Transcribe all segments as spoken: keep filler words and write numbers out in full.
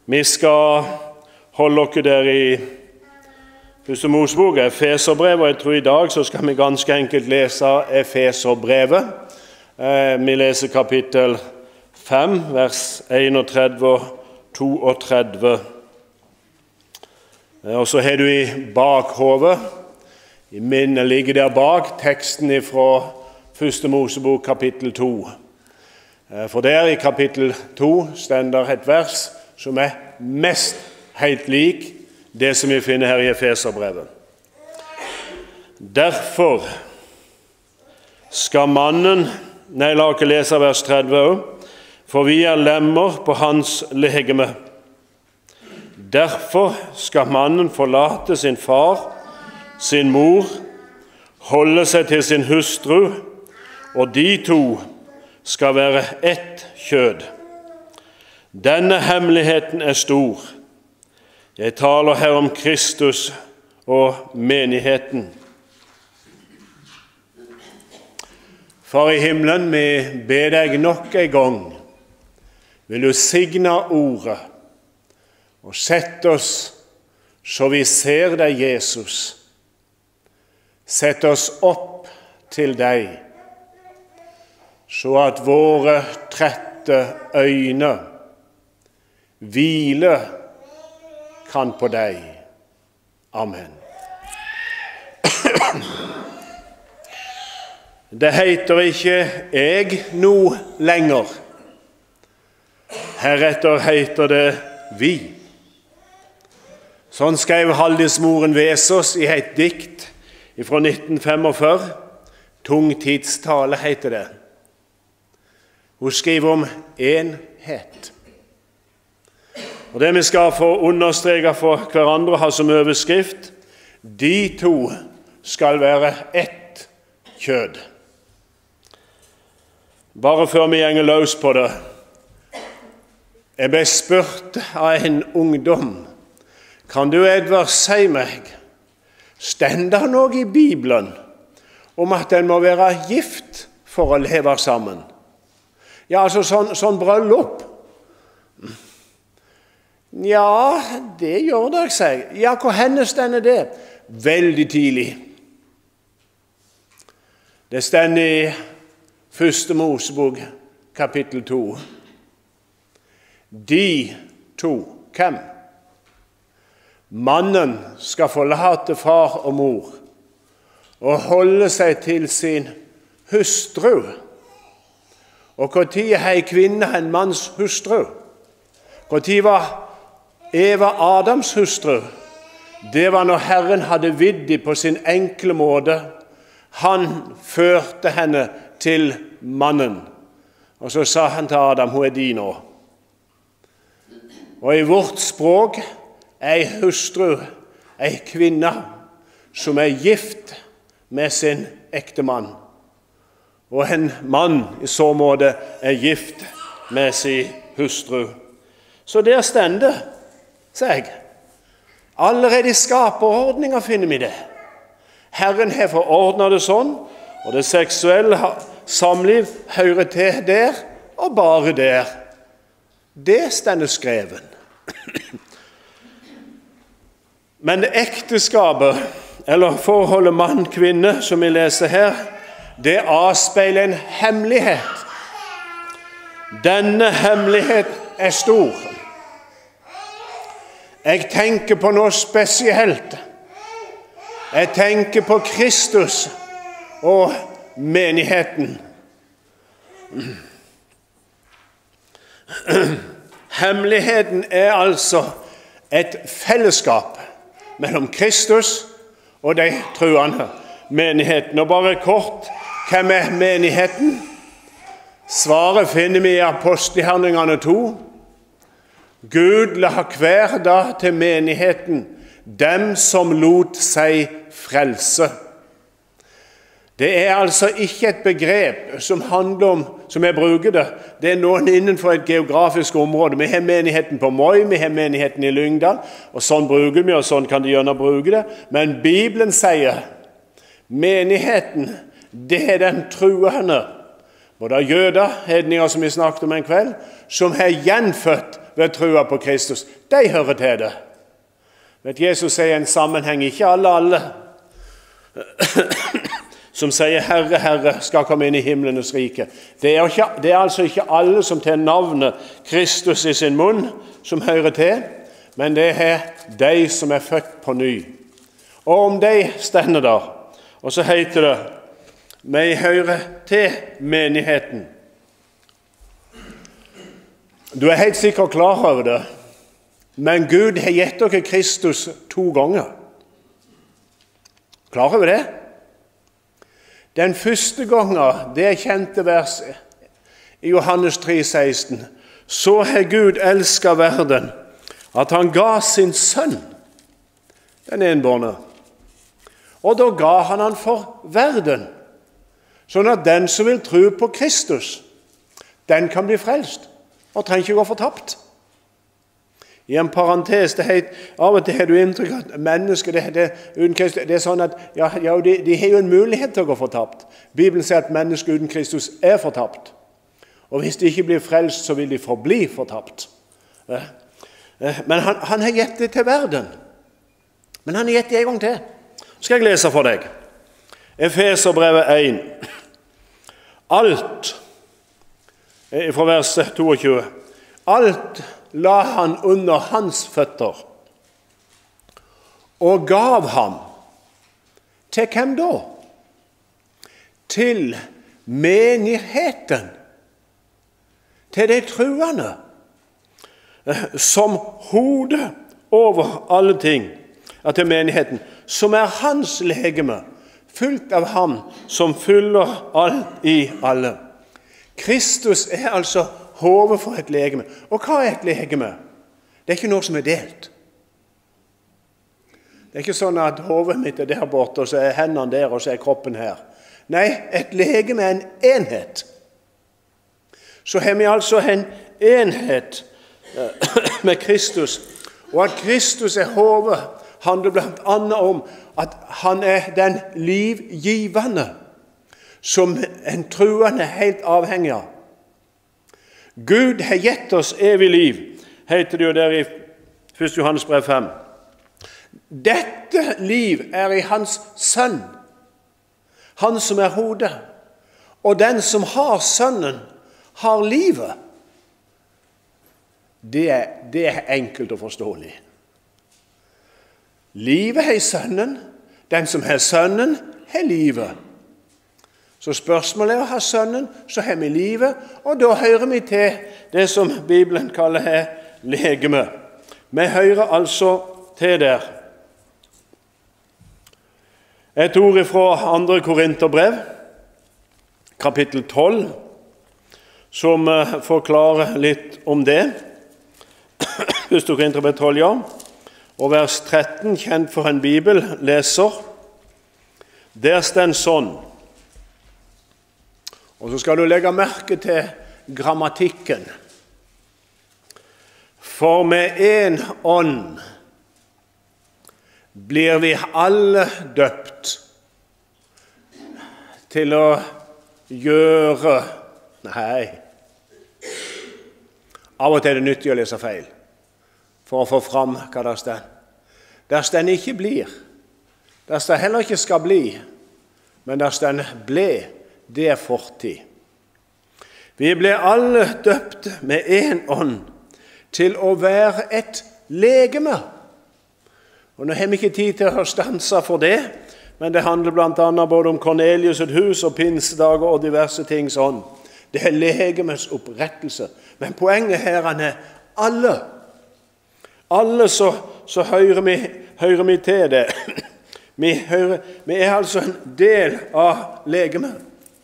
Vi skal holde dere der i Første Mosebok, Efeserbrevet, og jeg tror i dag så skal vi ganske enkelt lese Efeserbrevet. Eh, vi leser kapittel fem, vers enogtredve og toogtredve. Eh, og så har du i bakhovet, i minnet ligger der bak, teksten fra Første Mosebok kapittel to. Eh, for der i kapittel to stender et vers som er mest helt lik det som vi finner her i Efeserbrevet. Derfor skal mannen, nei, la ikke lese vers tretti også, for vi er lemmer på hans legeme. Derfor skal mannen forlate sin far, sin mor, holde seg til sin hustru, og de to skal være ett kjød. Denne hemmeligheten er stor. Jeg taler her om Kristus og menigheten. Far i himmelen, vi ber deg nok en gang. Vil du signe ordet og sette oss så vi ser deg, Jesus. Sett oss opp til deg, så at våre trette øyne hvile kan på deg. Amen. Det heter ikke jeg nå lenger. Heretter heter det vi. Sånn skrev Haldis-moren Vesaas i et dikt fra nitten femogfyrre. Tungtidstale heter det. Hun skriver om enhet. Og det vi skal få understreke for hverandre ha som overskrift, de to skal være ett kjød. Bare før vi gjenger løs på det, jeg ble spurt av en ungdom, kan du, Edvard, si meg, stender det noe i Bibelen om at en må være gift for å leve sammen? Ja, altså sånn, sånn bryllup. Ja, det gjør det, sier jeg. Ja, hvor henne stender det? Veldig tidlig. Det stender i Første Mosebok, kapittel to. De to, hvem? Mannen skal forlate far og mor og holde seg til sin hustru. Og hvor tid er en kvinne en manns hustru? Hvor tid var Eva Adams hustru? Det var når Herren hadde vidd på sin enkle måte. Han førte henne til mannen. Og så sa han til Adam, hun er din nå. Og i vårt språk er en hustru, en kvinne, som er gift med sin ektemann. Og en mann i så måte er gift med sin hustru. Så der stender, sier jeg. Allerede i skaperordninger finner vi det. Herren har forordnet det sånn, og det seksuelle samliv hører til der, og bare der. Det stender skreven. Men ekteskapet, eller forholdet mann-kvinne, som vi leser her, det avspeiler en hemmelighet. Denne hemmelighet er stor. Jeg tenker på noe spesielt. Jeg tenker på Kristus og menigheten. Hemmeligheten er altså et fellesskap mellom Kristus og de troende, menigheten. Og bare kort, hvem er menigheten? Svaret finner vi i Apostelgjerningene to. Gud la hver dag til menigheten dem som lot seg frelse. Det er altså ikke et begrep som handler om, som jeg bruker det, det er noen innenfor et geografisk område. Vi har menigheten på Moi, vi har menigheten i Lyngdal, og sånn bruker vi, og sånn kan de gjerne bruke det. Men Bibelen sier, menigheten, det er den truende, både jøder, hedninger som vi snakket om en kveld, som er gjenfødt ved trua på Kristus, de hører til det. Vet Jesus sier en sammenheng, ikke alle, alle som sier Herre, Herre, skal komme inn i himlenes rike. Det er, ikke, det er altså ikke alle som tar navnet Kristus i sin munn, som hører til, men det er de som er født på ny. Og om de stender der, og så heter det, vi hører til menigheten. Du er helt sikkert klar over det, men Gud har gitt dere Kristus to ganger. Klar over det? Den første gangen, det kjente verset i Johannes tre seksten, så har Gud elsket verden, at han ga sin sønn, den enbårne. Og da ga han han for verden, sånn at den som vil tro på Kristus, den kan bli frelst, og trenger ikke gå fortapt. I en parentes, det er, av og til har du inntrykk at mennesker, det, det, uten Kristus, det er sånn at ja, ja, de, de har jo en mulighet til å gå fortapt. Bibelen sier at mennesker uten Kristus er fortapt. Og hvis de ikke blir frelst, så vil de forbli fortapt. Men han, han har gitt det til verden. Men han har gitt det en gang til. Skal jeg lese for deg? Efeserbrevet én. Alt, fra vers toogtyve, alt la han under hans føtter, og gav ham til hvem da? Til menigheten, til de truende, som hode over alle ting, ja, til menigheten, som er hans legeme, fullt av ham som fyller alt i alle. Kristus er altså hodet for et legeme. Og hva er et legeme? Det er ikke noe som er delt. Det er ikke sånn at hodet mitt er der borte, og så er hendene der, og så er kroppen her. Nei, et legeme er en enhet. Så har vi altså en enhet med Kristus. Og at Kristus er hodet, handler blant annet om at han er den livgivende, som en truende er helt avhengig av. Gud har gitt oss evig liv, heter det jo der i første Johannes brev fem. Dette liv er i hans sønn, han som er hodet, og den som har sønnen, har livet. Det er, det er enkelt og forståelig. Livet er i sønnen, den som har sønnen, har livet. Så spørsmålet er å ha sønnen, så har vi livet, og da hører vi til det som Bibelen kaller her legeme. Vi hører altså til der. Et ord fra andre Korinterbrev, kapittel tolv, som forklarer litt om det. første Korinterbrev tolv, ja. Og vers tretten, kjent for en bibelleser. Der står sånn. Og så skal du legge merke til grammatikken. For med en ånd blir vi alle døpt til å gjøre. Nei. Av og til er det nyttig å lese feil, for å få fram hva der står. Der står ikke blir. Der står heller ikke skal bli, men der står ble. Det er fortid. Vi ble alle døpt med en ånd til å være et legeme. Og nå har vi ikke tid til å stanse for det, men det handler blant annet både om Kornelius et hus og pinsedager og diverse ting sånn. Det er legemets opprettelse. Men poenget her er alle. Alle så, så hører, vi, hører vi til det. Vi, hører, vi er altså en del av legemet.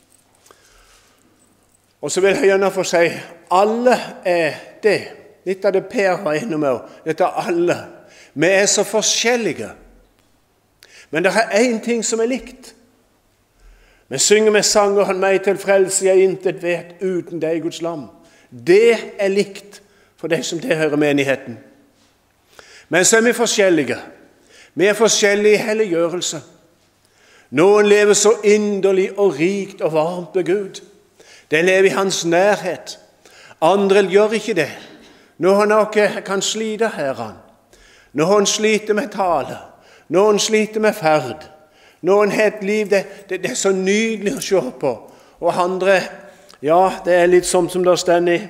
Og så vil jeg gjerne få si, alle er det. Litt av det Per var inne med, dette er alle. Vi er så forskjellige. Men det er en ting som er likt. Vi synger med sangeren meg til frelse, jeg intet vet uten deg, Guds lam. Det er likt for de som tilhører menigheten. Men så er vi forskjellige. Vi er forskjellige i helliggjørelse. Noen lever så inderlig og rikt og varmt med Gud. De lever i hans nærhet. Andre gjør ikke det. Noen av dere kan slite herren. Noen sliter med tale. Noen sliter med ferd. Noen har et liv, det, det, det er så nydelig å se på. Og andre, ja, det er litt sånn som det står i,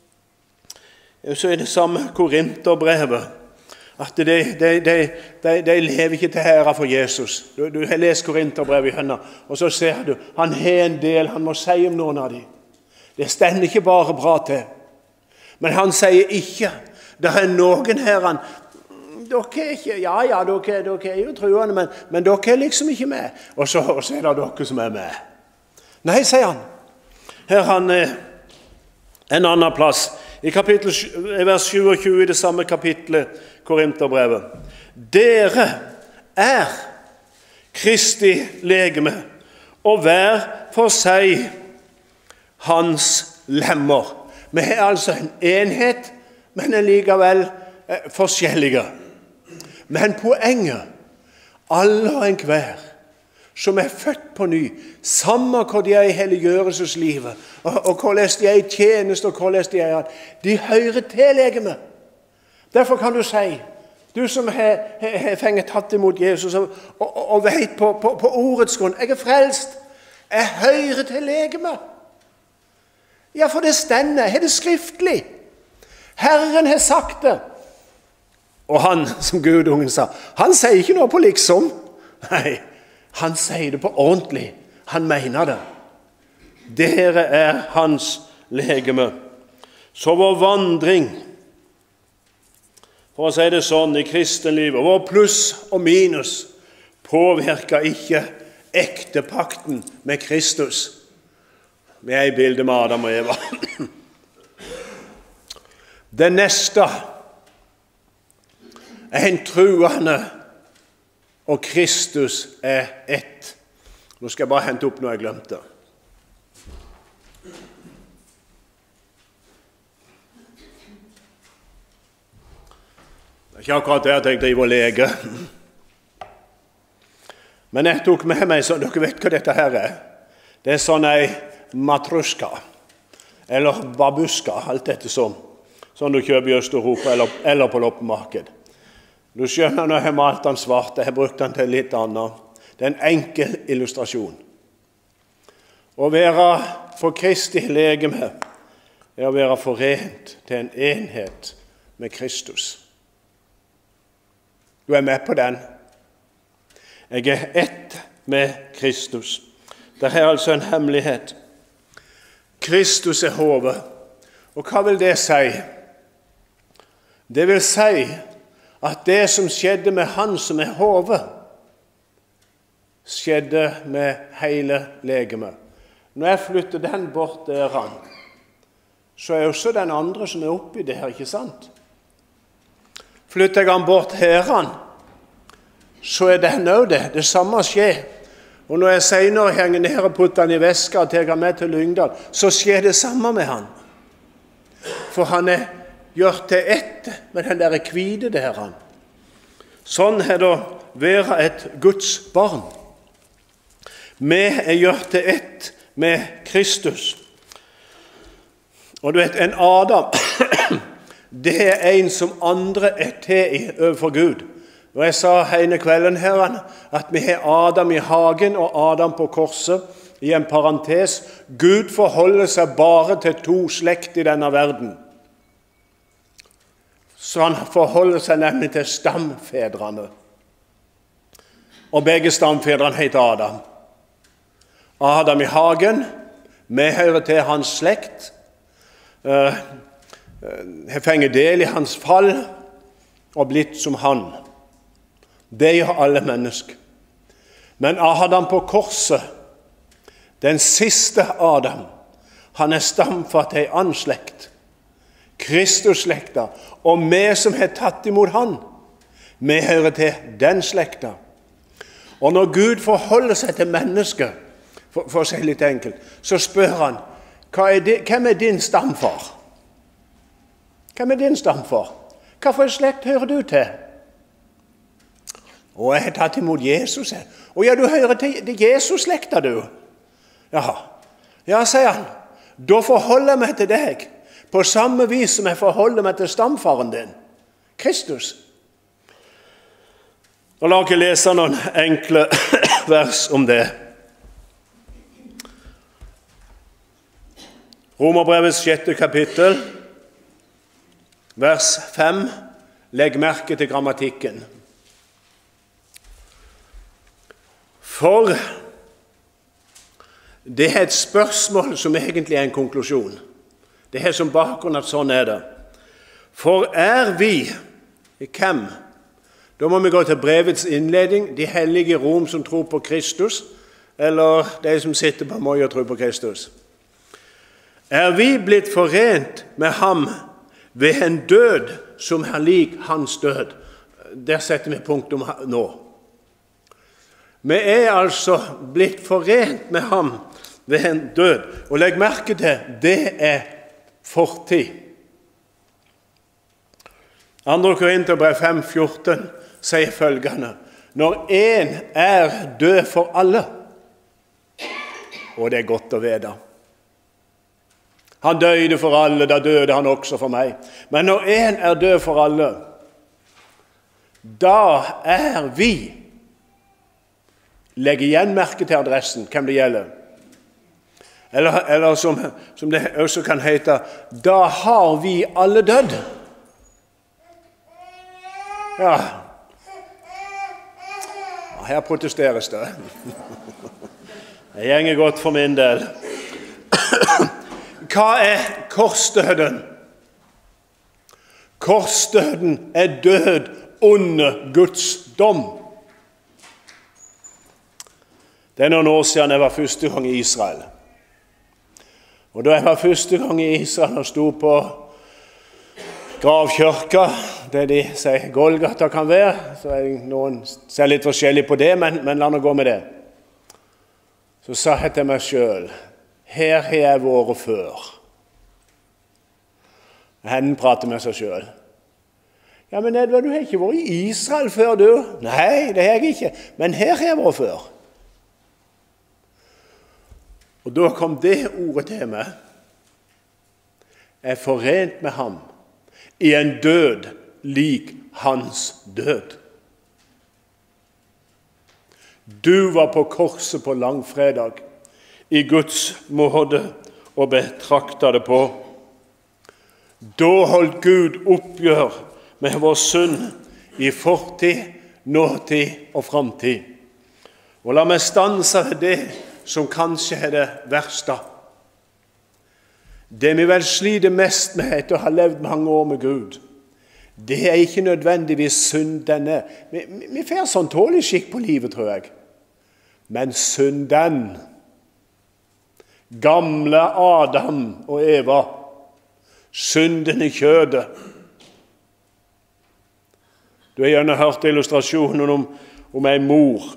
så er det samme Korinterbrevet, at de, de, de, de, de lever ikke til ære for Jesus. Du, du har lest Korinterbrevet i hendene, og så ser du, han har en del han må si om noen av dem. Det stender ikke bare bra til. Men han sier ikke, det er noen her, han, dere er ikke, ja, ja, dere, dere er jo truende, men, men dere er liksom ikke med. Og så, og så er det dere som er med. Nei, sier han. Her han eh, en annen plass, i kapittel, vers tjuesyv i det samme kapitlet, Korinterbrevet. Dere er Kristi legeme, og hver for seg hans lemmer. Vi er altså en enhet, men er likevel eh, forskjellige. Men poenget, alle og enhver som er født på ny, samme hva de er i helliggjørelseslivet, og, og hvordan de er i tjeneste, og hvordan de er, de hører til legeme. Derfor kan du si, du som har, har fengt tatt imot Jesus, og, og, og vet på, på, på ordets grunn, jeg er frelst, jeg hører til legeme. Ja, for det stender, er det skriftlig. Herren har sagt det. Og han, som Gudungen sa, han sier ikke noe på liksom. Nei, han sier det på ordentlig. Han mener det. Dere er hans legeme. Så vår vandring, for å si det sånn, i kristenlivet, vår pluss og minus, påvirker ikke ektepakten med Kristus. Vi er i bildet med Adam og Eva. Det neste er en truende, og Kristus er ett. Nå skal jeg bare hente opp noe jeg glemte. Det er ikke akkurat det at jeg driver og leker. Men jeg tok med meg, så dere vet hva dette her er. Det er sånn en matruska, eller babuska, alt dette sånn. Sånn du kjøper i Øst-Europa eller, eller på loppemarked. Du skjønner når jeg har malt den svart, jeg har brukt den til litt annet. Det er en enkel illustrasjon. Å være for Kristi legeme er å være forent til en enhet med Kristus. Du er med på den. Jeg er ett med Kristus. Det er altså en hemmelighet. Kristus er hodet. Og hva vil det si? Det vil si at det som skjedde med han som er hodet, skjedde med hele legemet. Når jeg flytter den bort der han, så er også den andre som er oppi det her, ikke sant? Flytter jeg han bort her han, så er den også det. Det samme skjer. Og når jeg senere henger ned og putter han i veska og tar han med til Lyngdal, så skjer det samme med han. For han er gjort til ett med den der kvide der han. Sånn er det å være et Guds barn. Vi er gjort til ett med Kristus. Og du vet, en Adam, det er en som andre er til i overfor Gud. Og jeg sa ene kvelden her at vi har Adam i hagen og Adam på korset, i en parentes. Gud forholder seg bare til to slekt i denne verden. Så han forholder seg nemlig til stamfedrene. Og begge stamfedrene heter Adam. Adam i hagen, vi hører til hans slekt, uh, har fengt del i hans fall, og blitt som han. Det gjør alle mennesker. Men Adam på korset, den siste Adam, han er stamfar til en annen slekt. Kristus-slekta, og vi som har tatt imot han, vi hører til den slekta. Og når Gud forholder seg til mennesker, for, for å si litt enkelt, så spør han, Hva er det, hvem er din stamfar? Hvem er din stamfar? Hva for en slekt hører du til? Og jeg har tatt imot Jesus. Og ja, du hører til, til Jesus-slekta, du. Jaha. Ja, sier han, da forholder jeg meg til deg. på samme vis som jeg forholder meg til stamfaren din, Kristus. Og la oss lese noen enkle vers om det. Romerbrevets sjette kapittel, vers fem. Legg merke til grammatikken. For det er et spørsmål som egentlig er en konklusjon. Det er som bakgrunn at sånn er det. For er vi, hvem? Da må vi gå til brevets innledning, de hellige i Rom som tror på Kristus, eller de som sitter på Moi og tror på Kristus. Er vi blitt forent med ham ved en død som er lik hans død? Der setter vi punktum nå. Vi er altså blitt forent med ham ved en død. Og legg merke til, det er fortid. Andre Korinterbrev fem fjorten sier følgende: når en er død for alle, og det er godt å vite. Han døde for alle, da døde han også for meg. Men når en er død for alle, da er vi. Legg igjen merke til adressen, hvem det gjelder. Eller, eller som, som det også kan hete, da har vi alle dødd. Ja, her protesteres det. Det gjenger godt for min del. Hva er korsdøden? Korsdøden er død under Guds dom. Det er noen år siden jeg var første gang i Israel. Og da jeg var første gang i Israel og sto på gravkirka, det de sier Golgata kan være, så er noen ser litt forskjellig på det, men, men la nå gå med det. Så sa jeg til meg selv, her har jeg vært før. Henne prater med seg selv. Ja, men Edvard, du har ikke vært i Israel før, du? Nei, det har jeg ikke, men her har jeg vært før. Og da kom det ordet til meg. Jeg er forent med ham i en død lik hans død. Du var på korset på langfredag, i Guds måte å betrakte det på. Da holdt Gud oppgjør med vår synd i fortid, nåtid og framtid. Og la meg stanse ved det som kanskje er det verste. Det vi vel sliter mest med etter å ha levd mange år med Gud, det er ikke nødvendigvis synden. Vi, vi får sånn tålig skikk på livet, tror jeg. Men synden, gamle Adam og Eva, synden i kjødet. Du har gjerne hørt illustrasjonen om, om en mor.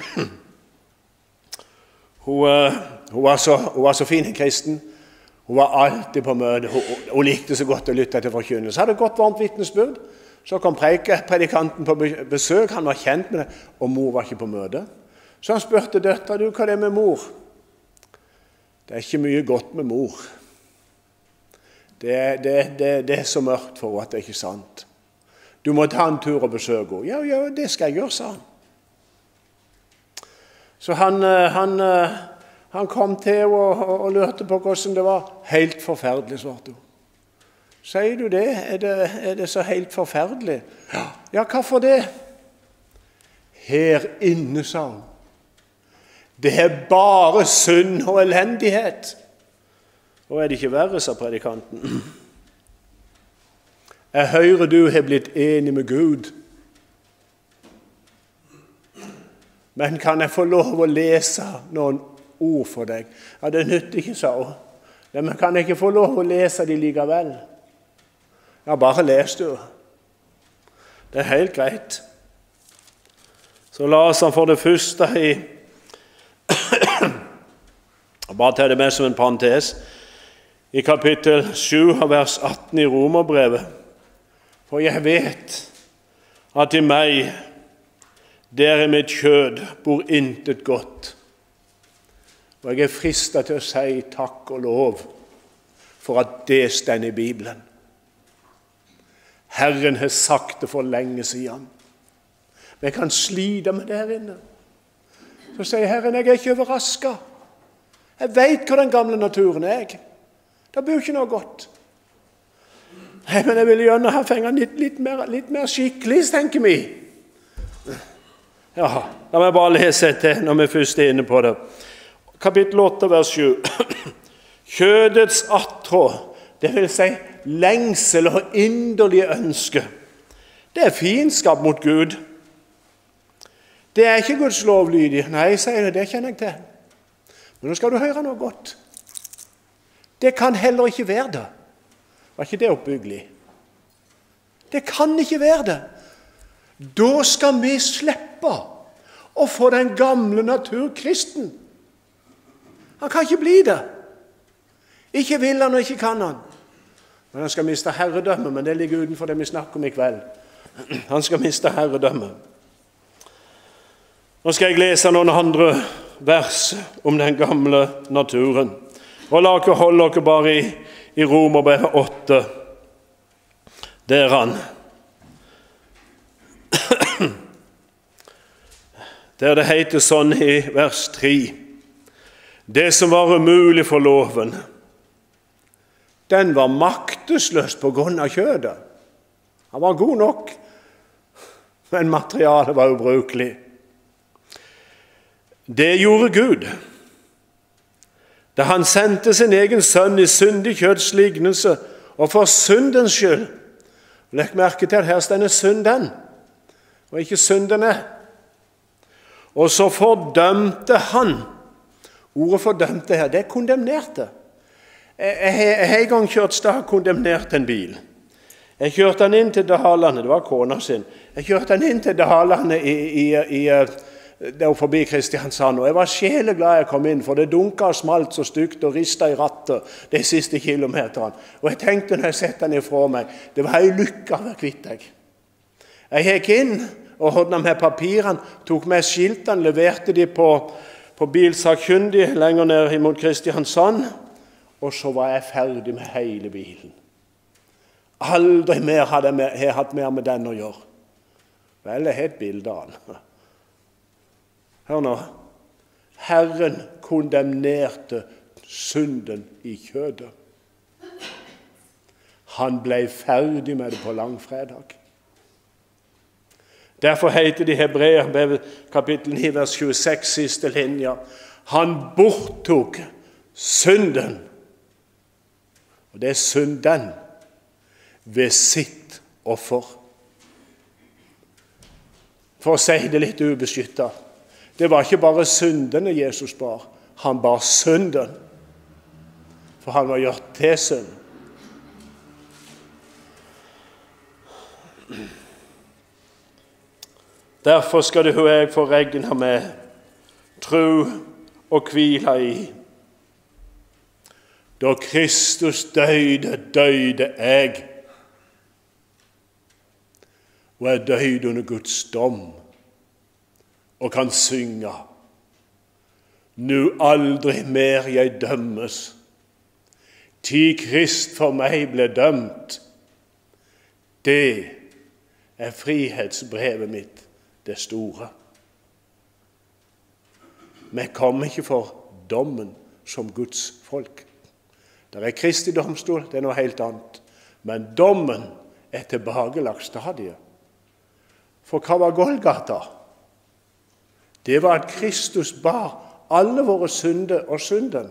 Hun, hun, var så, hun var så fin en kristen. Hun var alltid på møte. Hun, hun likte så godt å lytte til forkynnelse. Så hadde det gått varmt vitnesbyrd. Så kom predikanten på besøk. Han var kjent med det, og mor var ikke på møte. Så han spurte døtra, du, hva er det med mor? Det er ikke mye godt med mor. Det, det, det, det er så mørkt for henne at det er ikke sant. Du må ta en tur og besøke henne. Ja, ja, det skal jeg gjøre, sa han. Så han, han, han kom til og, og, og lurte på hvordan det var. Helt forferdelig, svarte hun. Sier du det? Er det, er det så helt forferdelig? Ja. Ja, hvorfor det? Her inne, sa hun. Det er bare synd og elendighet. Og er det ikke verre, sa predikanten. Jeg hører du har blitt enig med Gud. Men kan jeg få lov å lese noen ord for deg? Ja, det nytter ikke, sa hun. Men kan jeg ikke få lov å lese de likevel? Ja, bare les du. Det er helt greit. Så las han for det første i bare ta det med som en parentes i kapittel sju av vers atten i Romerbrevet. For jeg vet at i meg, der i mitt kjød, bor intet godt. Og jeg er fristet til å si takk og lov for at det står i Bibelen. Herren har sagt det for lenge siden. Men jeg kan slite med det her inne. Så sier Herren, jeg er ikke overrasket. Jeg vet hva den gamle naturen er. Det blir ikke noe godt. Nei, men jeg vil gjerne ha fengt litt, litt, mer, litt mer skikkelig, tenker vi. Ja, la meg bare lese til når vi først er inne på det. Kapittel åtte, vers sju. Kjødets attråd, det vil si lengsel og inderlige ønsker. Det er fiendskap mot Gud. Det er ikke Guds lovlydig. Nei, sier det, det kjenner jeg til. Men nå skal du høre noe godt. Det kan heller ikke være det. Var ikke det oppbyggelig? Det kan ikke være det. Da skal vi slippe å få den gamle natur kristen. Han kan ikke bli det. Ikke vil han og ikke kan han. Men han skal miste herredømme, men det ligger utenfor det vi snakker om i kveld. Han skal miste herredømme. Nå skal jeg lese noen andre vers om den gamle naturen. Og la dere holde dere bare i, i Romerbrevet åtte. Der han. Der det heter sånn i vers tre. Det som var umulig for loven, den var maktesløs på grunn av kjødet. Han var god nok, men materialet var ubrukelig. Det gjorde Gud, da han sendte sin egen sønn i syndig kjøds lignelse, og for syndens skyld. Legg merke til at her står synden, og ikke syndene. Og så fordømte han. Ordet fordømte her, det er kondemnerte. Jeg har en gang kjørt stad kondemnert en bil. Jeg kjørte han inn til Dalane, det var kona sin. Jeg kjørte han inn til Dalane i, i, i det var forbi Kristiansand, og jeg var sjeleglad jeg kom inn, for det dunket og smalt så stygt og ristet i rattet de siste kilometerne. Og jeg tenkte når jeg sette den ifra meg, det var en lykke å være kvitt deg. Jeg gikk inn og ordnet med papirene, tok med skiltene, leverte de på, på bilsakkyndig lenger ned mot Kristiansand, og så var jeg ferdig med hele bilen. Aldri mer hadde jeg, jeg hatt mer med den å gjøre. Vel, jeg har et bilde av den. Hør nå, Herren kondemnerte synden i kjødet. Han ble ferdig med det på langfredag. Derfor heter det i Hebreer, kapittel ni, vers tjueseks, siste linja. Han borttok synden, og det er synden, ved sitt offer. For å si det litt ubeskyttet. Det var ikke bare syndene Jesus bar, han bar synden, for han var gjort til synd. Derfor skal du og jeg få regne med tro og hvile i. Da Kristus døde, døde jeg, og jeg døde under Guds dom, og kan synge. Nu aldri mer jeg dømmes, ti Krist for meg ble dømt. Det er frihetsbrevet mitt, det store. Vi kommer ikke for dommen som Guds folk. Det er Kristi domstol, det er noe helt annet. Men dommen er tilbakelagt stadiet. For hva var Golgata? Det var at Kristus bar alle våre synder og synden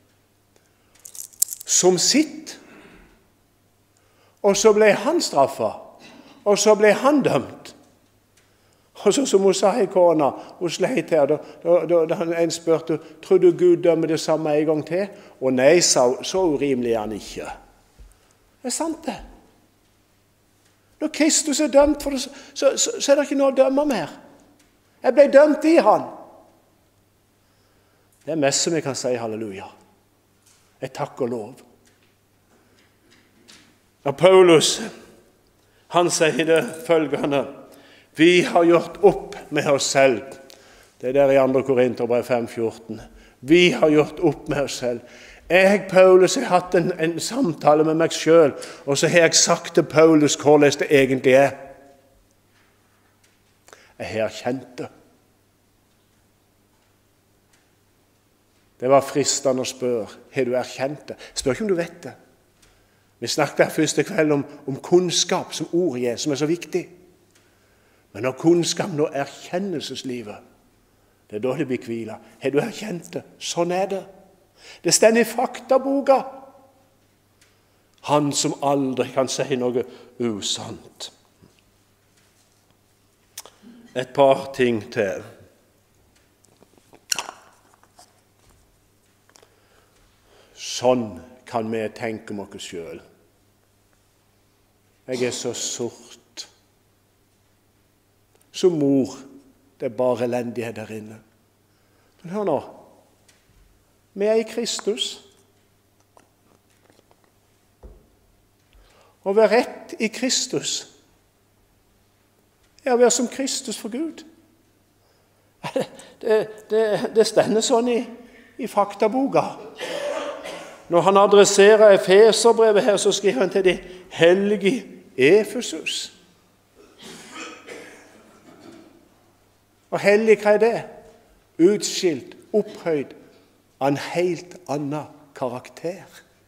som sitt. Og så ble han straffet, og så ble han dømt. Og så som hun sa i kona, hun sleit her, da, da, da en spurte, tror du Gud dømmer det samme en gang til? Og nei, sa hun, så urimelig er han ikke. Det er sant det. Når Kristus er dømt, for det, så, så, så er det ikke noe å dømme mer. Jeg ble dømt i han. Det er mest som jeg kan si halleluja. Jeg takker lov. Og Paulus, han sier det følgende, vi har gjort opp med oss selv. Det er der i andre Korinterbrev fem fjorten. Vi har gjort opp med oss selv. Jeg, Paulus, har hatt en, en samtale med meg selv, og så har jeg sagt til Paulus hvordan det egentlig er. Jeg har kjent det. Det var fristende å spørre, har du erkjent det? Spør ikke om du vet det. Vi snakket her første kveld om, om kunnskap, som ordet er, som er så viktig. Men når kunnskap, når erkjennelseslivet, det er da det blir hvile. Har du erkjent det? Sånn er det. Det stender i faktaboka. Han som aldri kan si noe usant. Et par ting til. Sånn kan vi tenke om oss selv. Jeg er så sort. Som mor, det er bare elendighet der inne. Men hør nå. Vi er i Kristus. Å være rett i Kristus er å være som Kristus for Gud. Det, det, det stender sånn i, i faktaboka. Når han adresserer Efeserbrevet her, så skriver han til de hellige Efesus. Og hellig, hva er det? Utskilt, opphøyd, av en helt annen karakter.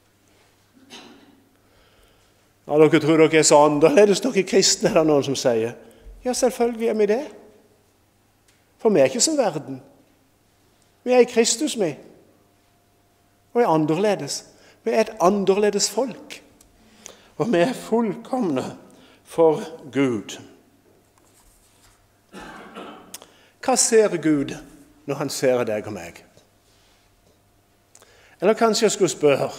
Ja, dere tror dere er så annerledes, dere kristne, er det noen som sier. Ja, selvfølgelig er vi det. For vi er ikke som verden. Vi er i Kristus, vi. Og er annerledes. Vi er et annerledes folk. Og vi er fullkomne for Gud. Hva ser Gud når han ser deg og meg? Eller kanskje jeg skulle spørre,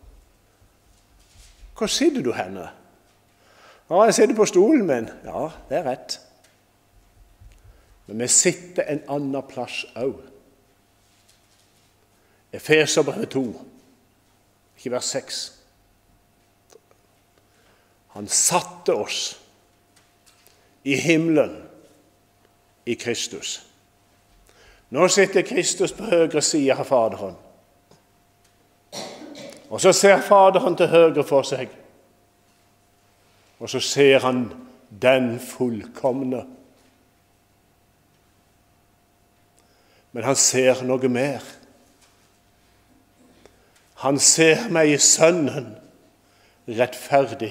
hvor sitter du henne? Ja, jeg sitter på stolen min. Ja, det er rett. Men vi sitter en annen plass også. Efeserbrevet to, ikke vers seks. Han satte oss i himmelen i Kristus. Nå sitter Kristus på høyre side av Faderen. Og så ser Faderen til høyre for seg. Og så ser han den fullkomne. Men han ser noe mer. Han ser meg i Sønnen rettferdig,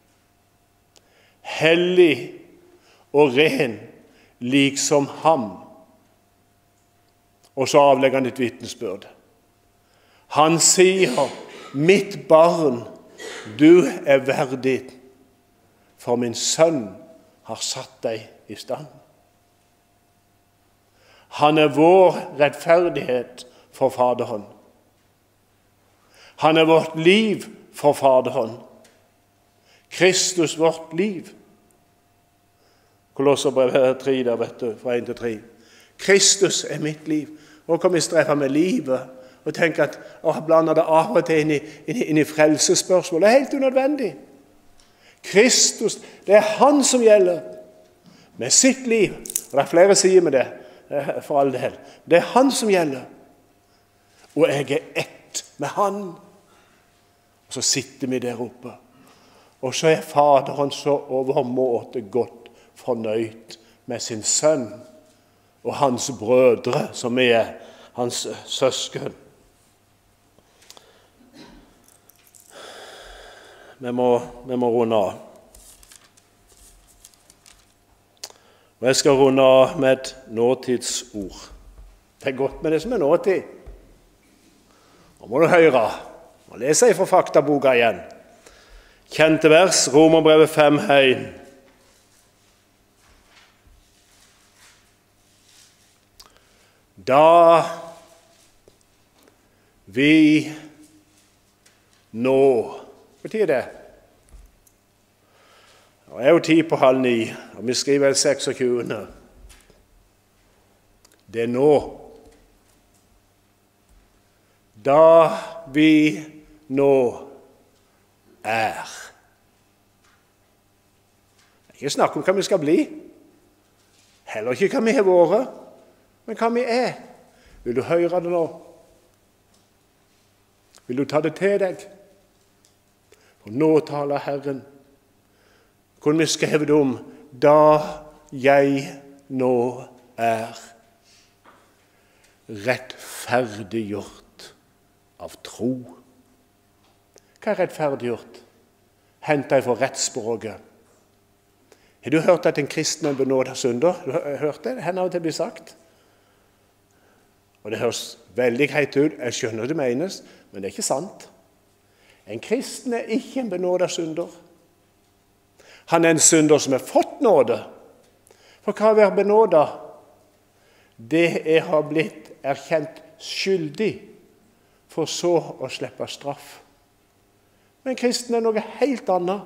hellig og ren, liksom ham. Og så avlegger han et vitnesbyrd. Han sier, mitt barn, du er verdig, for min sønn har satt deg i stand. Han er vår rettferdighet for Faderen. Han er vårt liv for Faderen. Kristus vårt liv. Kolosserbrevet tre, der vet du, fra en til tre. Kristus er mitt liv. Nå kan vi streve med livet og tenke at å, blander det av og til inn i, inn i, inn i frelsesspørsmål. Det er helt unødvendig. Kristus, det er han som gjelder med sitt liv. Og det er flere sider med det, for all del. Det er han som gjelder. Og jeg er ett med han. Og så sitter vi der oppe. Og så er Faderen så overmåte godt fornøyd med sin sønn og hans brødre, som er hans søsken. Vi må, vi må runde av. Og jeg skal runde av med et nåtidsord. Det er godt med det som er nåtid. Nå må du høre. Nå leser jeg fra faktaboka igjen. Kjente vers, Romerbrevet fem, en. Da vi nå. Hva tid er det? Det er jo ti på halv ni, og vi skriver seksogtyvende. Det er nå. Da vi nå er. Det er ikke snakk om hva vi skal bli. Heller ikke hva vi har vært, men hva vi er. Vil du høre det nå? Vil du ta det til deg? For nå taler Herren. Kunne vi skrevet om da jeg nå er rettferdiggjort av tro. Hva er rettferdiggjort? Hentet fra rettsspråket. Har du hørt at en kristen er benådet synder? Du har hørt det? Henne av og til blir sagt. Og det høres veldig greit ut. Jeg skjønner det menes, men det er ikke sant. En kristen er ikke en benådet synder. Han er en synder som har fått nåde. For hva er å være benådet? Det er å ha blitt erkjent skyldig, for så å slippe straff. Men kristen er noe helt annet.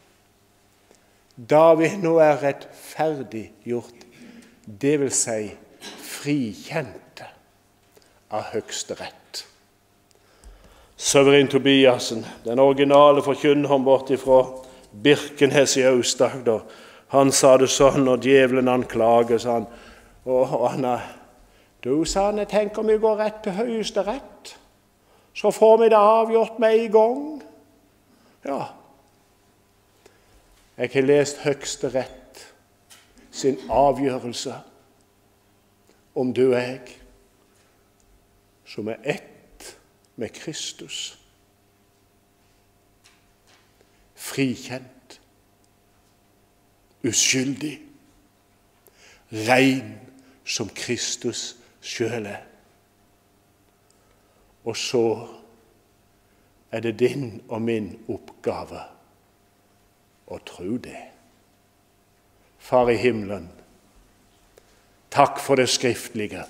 Da vi nå er rettferdiggjort, det vil si frikjente av høgste rett. Søverin Tobiasen, den originale forkynneren bort ifra Birkenhes i Aust-Agder, han sa det sånn når djevelen anklager, sa han, og, og han er, du sa han, jeg tenker om vi går rett til høyeste rett, så får vi det avgjort med en gang. Ja, jeg har lest høgste rett sin avgjørelse om du og jeg, som er ett med Kristus. Frikjent, uskyldig, ren som Kristus selv er. Og så er det din og min oppgave å tro det. Far i himmelen, takk for det skriftlige.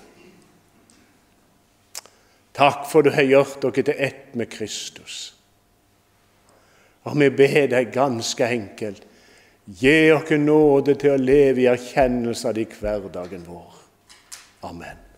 Takk for du har gjort dere til ett med Kristus. Og vi ber deg ganske enkelt, gi dere nåde til å leve i erkjennelse av de hverdagen vår. Amen.